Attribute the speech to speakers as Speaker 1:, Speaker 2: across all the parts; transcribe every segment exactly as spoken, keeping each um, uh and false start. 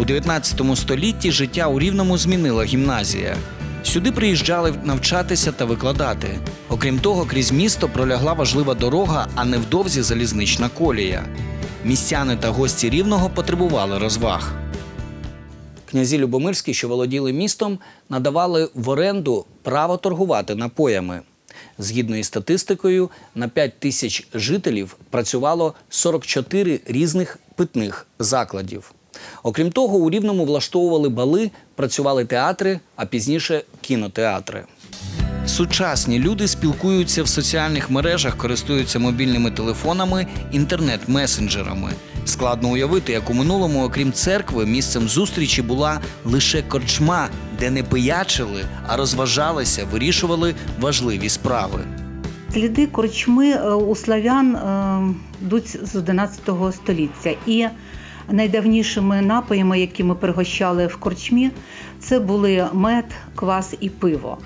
Speaker 1: У дев'ятнадцятому столітті життя у Рівному змінила гімназія. Сюди приїжджали навчатися та викладати. Окрім того, крізь місто пролягла важлива дорога, а невдовзі залізнична колія. Містяни та гості Рівного потребували розваг. Князі Любомирські, що володіли містом, надавали в оренду право торгувати напоями. Згідно із статистикою, на п'ять тисяч жителів працювало сорок чотири різних питних закладів. Окрім того, у Рівному влаштовували бали, працювали театри, а пізніше кінотеатри. Сучасні люди спілкуються в соціальних мережах, користуються мобільними телефонами, інтернет-месенджерами. Складно уявити, як у минулому, окрім церкви, місцем зустрічі була лише корчма, де не пиячили, а розважалися, вирішували важливі справи.
Speaker 2: Сліди корчми у славян йдуть з одинадцятого століття. І найдавнішими напоями, які ми пригощали в корчмі, це були мед, квас і пиво.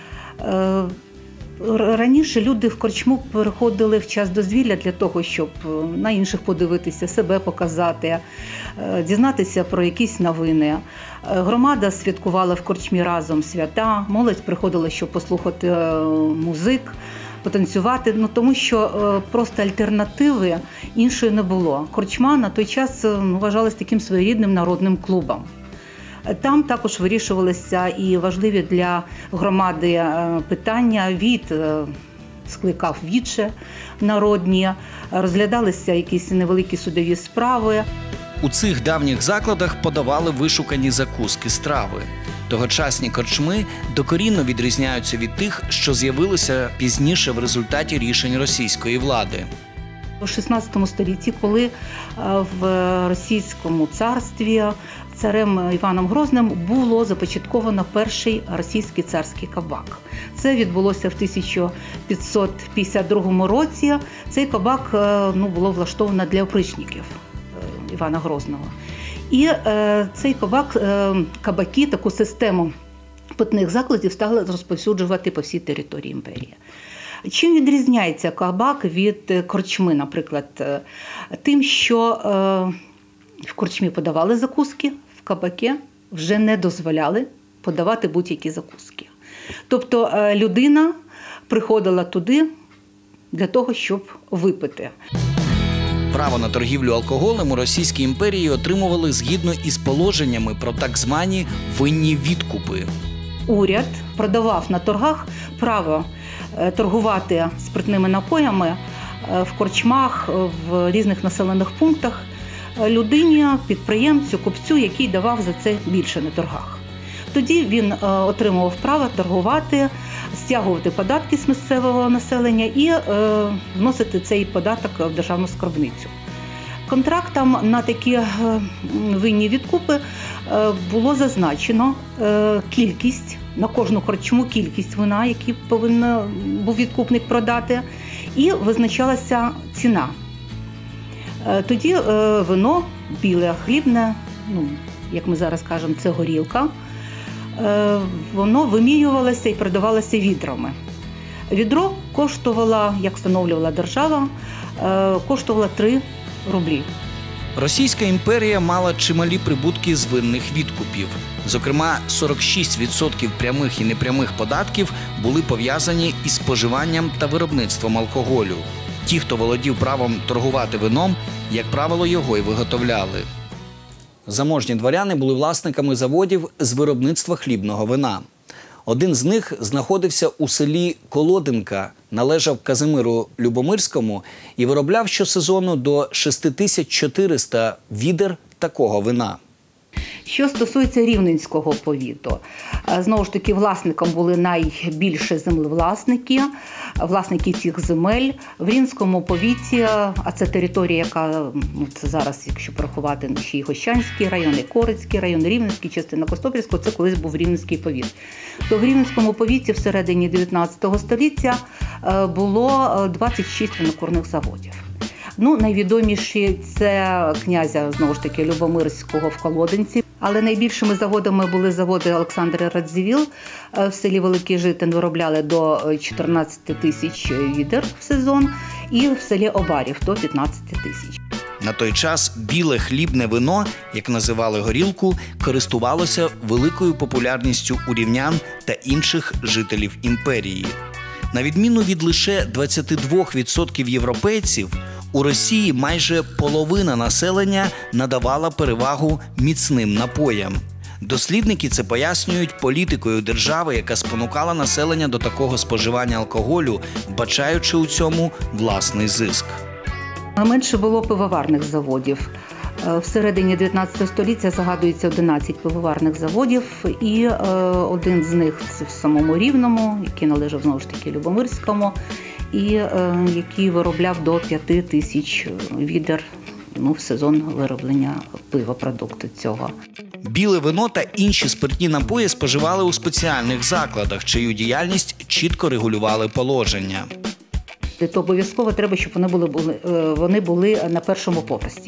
Speaker 2: Раніше люди в корчму переходили в час дозвілля для того, щоб на інших подивитися, себе показати, дізнатися про якісь новини. Громада святкувала в корчмі разом свята, молодь приходила, щоб послухати музик, потанцювати, ну, тому що просто альтернативи іншої не було. Корчма на той час ну, вважалась таким своєрідним народним клубом. Там також вирішувалися і важливі для громади питання. Від скликав віче народні, розглядалися якісь невеликі судові справи.
Speaker 1: У цих давніх закладах подавали вишукані закуски, страви. Тогочасні корчми докорінно відрізняються від тих, що з'явилися пізніше в результаті рішень російської влади.
Speaker 2: У шістнадцятому столітті, коли в Російському царстві царем Іваном Грозним було започатковано перший російський царський кабак. Це відбулося в тисяча п'ятсот п'ятдесят другому році. Цей кабак ну, було влаштовано для опричників Івана Грозного. І е, цей кабак, е, кабаки, таку систему питних закладів стали розповсюджувати по всій території імперії. Чим відрізняється кабак від корчми, наприклад? Тим, що е, в корчмі подавали закуски, в кабакі вже не дозволяли подавати будь-які закуски. Тобто е, людина приходила туди для того, щоб випити.
Speaker 1: Право на торгівлю алкоголем у Російській імперії отримували згідно із положеннями про так звані винні відкупи.
Speaker 2: Уряд продавав на торгах право торгувати спиртними напоями в корчмах, в різних населених пунктах людині, підприємцю, купцю, який давав за це більше на торгах. Тоді він отримував право торгувати, стягувати податки з місцевого населення і вносити цей податок в державну скарбницю. Контрактом на такі винні відкупи було зазначено кількість, на кожну корчму кількість вина, які повинен був відкупник продати, і визначалася ціна. Тоді вино, біле, хлібне, ну, як ми зараз кажемо, це горілка, воно вимірювалося і продавалося відрами. Відро коштувало, як встановлювала держава, коштувало три рублі.
Speaker 1: Російська імперія мала чималі прибутки з винних відкупів. Зокрема, сорок шість відсотків прямих і непрямих податків були пов'язані із споживанням та виробництвом алкоголю. Ті, хто володів правом торгувати вином, як правило, його й виготовляли. Заможні дворяни були власниками заводів з виробництва хлібного вина. Один з них знаходився у селі Колодинка, належав Казимиру Любомирському і виробляв щосезону до шість тисяч чотириста відер такого вина.
Speaker 2: Що стосується Рівненського повіту, знову ж таки, власником були найбільші землевласники, власники цих земель. В Рівненському повіті, а це територія, яка, ну, це зараз, якщо порахувати, ще й Гощанський район, і Корицький район, Рівненський, частина Костопільського, це колись був Рівненський повіт. То в Рівненському повіті всередині дев'ятнадцятого століття було двадцять шість винокурних заводів. Ну, найвідоміші – це князя, знову ж таки, Любомирського в Колодинці. Але найбільшими заводами були заводи Олександра Радзивіл. В селі Великий Житин виробляли до чотирнадцяти тисяч відер в сезон, і в селі Обарів – до п'ятнадцяти тисяч.
Speaker 1: На той час біле хлібне вино, як називали горілку, користувалося великою популярністю у рівнян та інших жителів імперії. На відміну від лише двадцяти двох відсотків європейців, у Росії майже половина населення надавала перевагу міцним напоям. Дослідники це пояснюють політикою держави, яка спонукала населення до такого споживання алкоголю, вбачаючи у цьому власний зиск.
Speaker 2: Менше було пивоварних заводів. Всередині дев'ятнадцятого століття згадується одинадцять пивоварних заводів, і один з них – це в самому Рівному, який належав, знову ж таки, Любомирському, і який виробляв до п'яти тисяч відер ну, в сезон вироблення пивопродукту цього.
Speaker 1: Біле вино та інші спиртні напої споживали у спеціальних закладах, чию діяльність чітко регулювали положення.
Speaker 2: То обов'язково треба, щоб вони були, вони були на першому поверсі.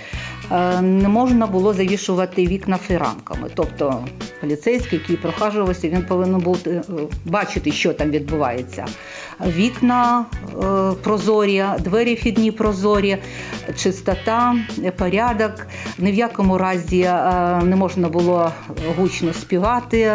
Speaker 2: Не можна було завішувати вікна фіранками. Тобто поліцейський, який прохажувався, він повинен був бачити, що там відбувається. Вікна прозорі, двері вхідні прозорі, чистота, порядок. Ні в якому разі не можна було гучно співати,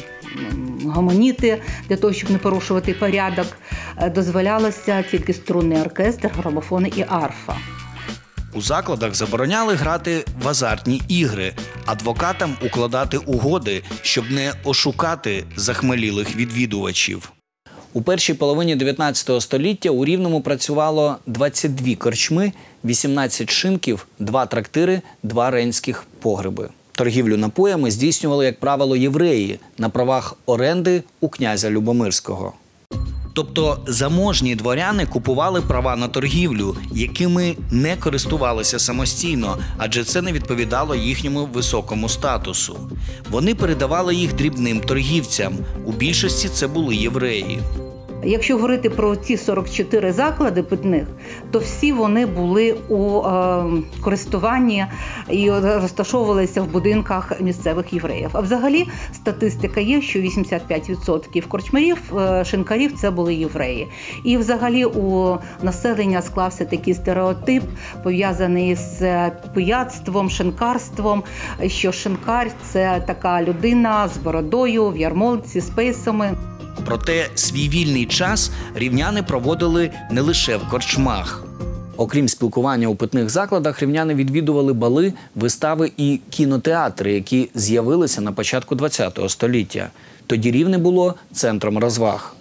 Speaker 2: гомоніти, для того, щоб не порушувати порядок. Дозволялося тільки струнний оркестр, грамофони і арфа.
Speaker 1: У закладах забороняли грати в азартні ігри, адвокатам укладати угоди, щоб не ошукати захмелілих відвідувачів. У першій половині дев'ятнадцятого століття у Рівному працювало двадцять дві корчми, вісімнадцять шинків, два трактири, два ренських погреби. Торгівлю напоями здійснювали, як правило, євреї на правах оренди у князя Любомирського. Тобто заможні дворяни купували права на торгівлю, якими не користувалися самостійно, адже це не відповідало їхньому високому статусу. Вони передавали їх дрібним торгівцям, у більшості це були євреї.
Speaker 2: Якщо говорити про ці сорок чотири заклади питних, то всі вони були у е, користуванні і розташовувалися в будинках місцевих євреїв. А взагалі статистика є, що вісімдесят п'ять відсотків корчмарів, е, шинкарів – це були євреї. І взагалі у населення склався такий стереотип, пов'язаний з пияцтвом, шинкарством, що шинкар – це така людина з бородою, в ярмолці, з пейсами.
Speaker 1: Проте свій вільний час рівняни проводили не лише в корчмах. Окрім спілкування у питних закладах, рівняни відвідували бали, вистави і кінотеатри, які з'явилися на початку ХХ століття. Тоді Рівне було центром розваг.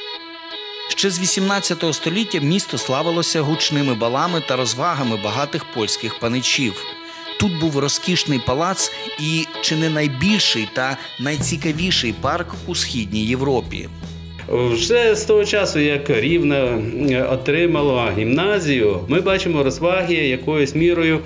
Speaker 1: Ще з вісімнадцятого століття місто славилося гучними балами та розвагами багатих польських паничів. Тут був розкішний палац і чи не найбільший та найцікавіший парк у Східній Європі.
Speaker 3: Вже з того часу, як Рівне отримало гімназію, ми бачимо розваги якоюсь мірою.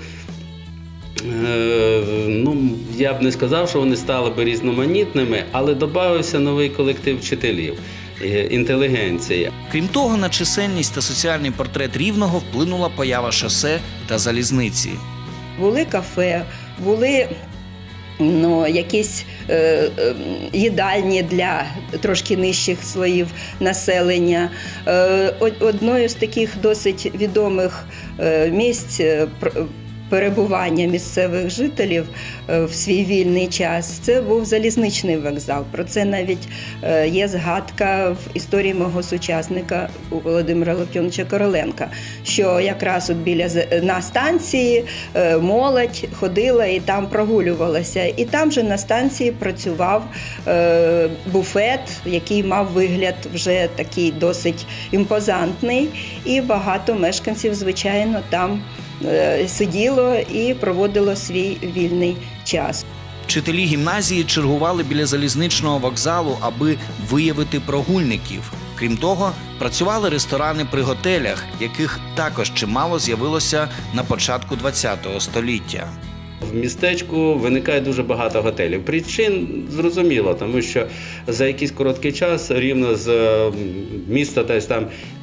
Speaker 3: Ну, я б не сказав, що вони стали би різноманітними, але додався новий колектив вчителів, інтелігенції.
Speaker 1: Крім того, на чисельність та соціальний портрет Рівного вплинула поява шосе та залізниці.
Speaker 4: Були кафе, були ну, якісь е, е, їдальні для трошки нижчих слоїв населення. Е, одною з таких досить відомих е, місць е, перебування місцевих жителів в свій вільний час, це був залізничний вокзал. Про це навіть є згадка в історії мого сучасника Володимира Локтьоновича Короленка, що якраз от біля на станції молодь ходила і там прогулювалася. І там же на станції працював буфет, який мав вигляд вже такий досить імпозантний, і багато мешканців, звичайно, там сиділо і проводило свій вільний час.
Speaker 1: Вчителі гімназії чергували біля залізничного вокзалу, аби виявити прогульників. Крім того, працювали ресторани при готелях, яких також чимало з'явилося на початку ХХ століття.
Speaker 3: В містечку виникає дуже багато готелів. Причин зрозуміло, тому що за якийсь короткий час рівно з міста десь там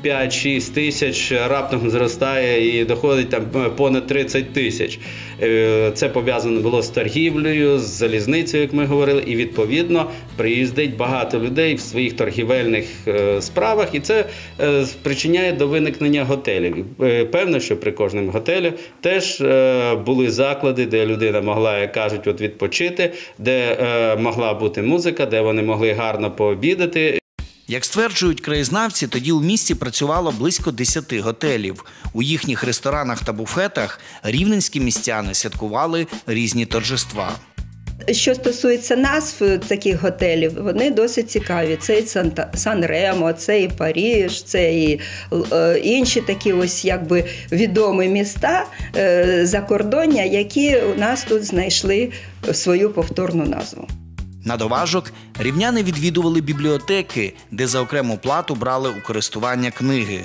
Speaker 3: п'ять-шість тисяч, раптом зростає і доходить там понад тридцять тисяч. Це пов'язано було з торгівлею, з залізницею, як ми говорили, і відповідно приїздить багато людей в своїх торгівельних справах, і це спричиняє до виникнення готелів. Певно, що при кожному готелі теж були заклади, де людина могла, як кажуть, от відпочити, де могла бути музика, де вони могли гарно пообідати.
Speaker 1: Як стверджують краєзнавці, тоді у місті працювало близько десяти готелів. У їхніх ресторанах та буфетах рівненські містяни святкували різні торжества.
Speaker 4: Що стосується назв таких готелів, вони досить цікаві. Це і Сан-Ремо, це і Париж, це і інші такі ось якби відомі міста закордоння, які у нас тут знайшли свою повторну назву.
Speaker 1: На доважок рівняни відвідували бібліотеки, де за окрему плату брали у користування книги.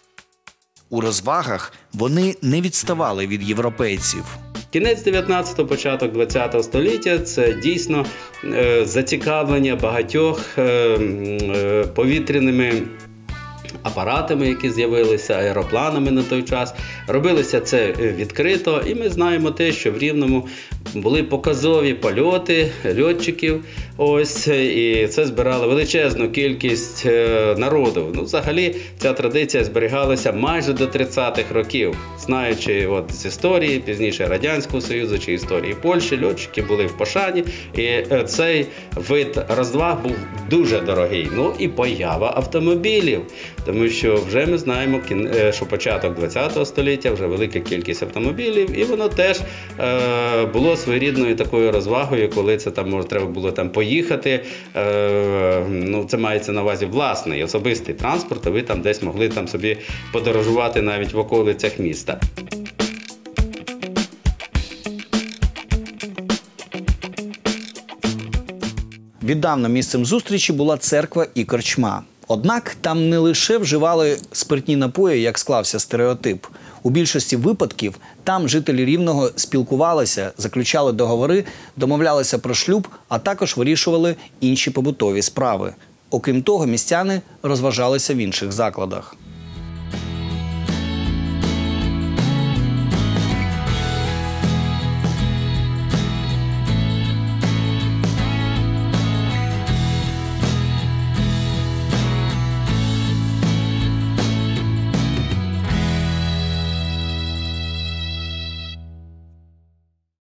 Speaker 1: У розвагах вони не відставали від європейців.
Speaker 3: Кінець дев'ятнадцятого, початок двадцятого століття – це дійсно е, зацікавлення багатьох е, е, повітряними апаратами, які з'явилися, аеропланами на той час. Робилося це відкрито, і ми знаємо те, що в Рівному були показові польоти льотчиків, ось, і це збирало величезну кількість народу. Ну, взагалі, ця традиція зберігалася майже до тридцятих років. Знаючи от, з історії, пізніше Радянського Союзу чи історії Польщі, льотчики були в пошані, і цей вид розваг був дуже дорогий. Ну і поява автомобілів, тому що вже ми знаємо, що початок двадцятого століття, вже велика кількість автомобілів, і воно теж е, було своєрідною такою розвагою, коли це там може треба було там поїхати. Е, ну, це мається на увазі власний, особистий транспорт, а ви там десь могли там собі подорожувати навіть в околицях міста.
Speaker 1: Віддавна місцем зустрічі була церква і корчма. Однак там не лише вживали спиртні напої, як склався стереотип. У більшості випадків там жителі Рівного спілкувалися, заключали договори, домовлялися про шлюб, а також вирішували інші побутові справи. Окрім того, містяни розважалися в інших закладах.